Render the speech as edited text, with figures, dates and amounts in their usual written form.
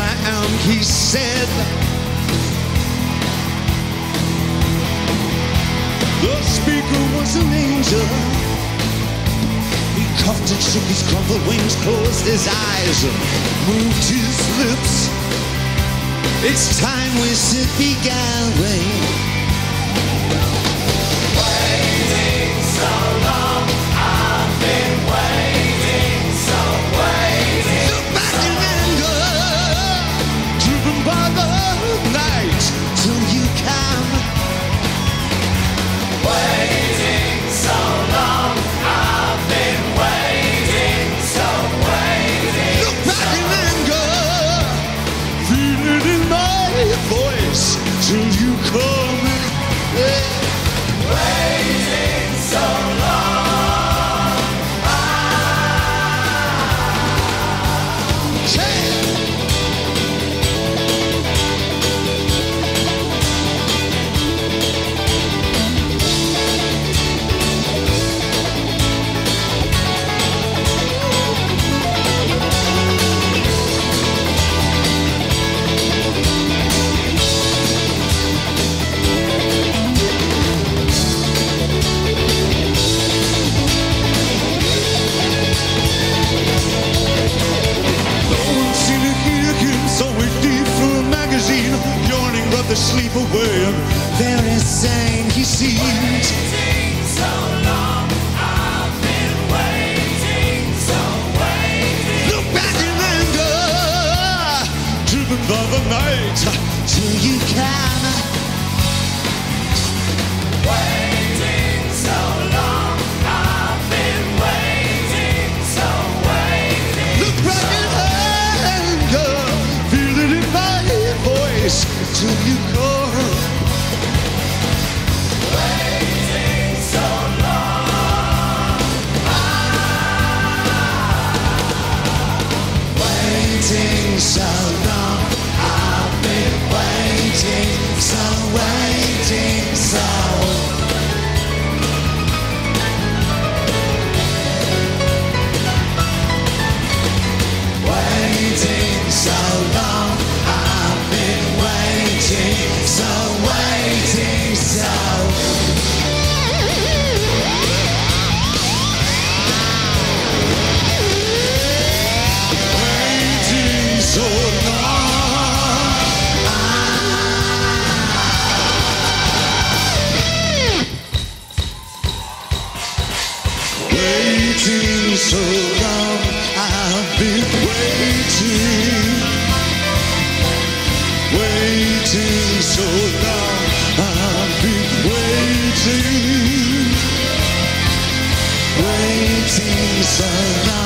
I am, he said. The speaker was an angel. He coughed and shook his crumpled wings, closed his eyes, moved his lips. It's time we sit began Waiting so long, I've been waiting, so waiting. Look back in anger, driven by the night, till you come. Waiting so long, I've been waiting, so waiting. Look back in anger, feel it in my voice, till you come. Yeah. Waiting so long. Yawning but the sleep away, and very sane he seemed. Waiting so long, I've been waiting, so waiting. Look back in anger, driven by the night, till you can. Waiting so long, I've been waiting, so waiting. Look back in anger, feel it in my voice, till you come. Waiting so long. Waiting so long, I've been waiting, so waiting, so. Waiting so long, I've been waiting, so waiting, so. Waiting so long. Waiting so long, I've been waiting. Waiting so long, I've been waiting. Waiting so long.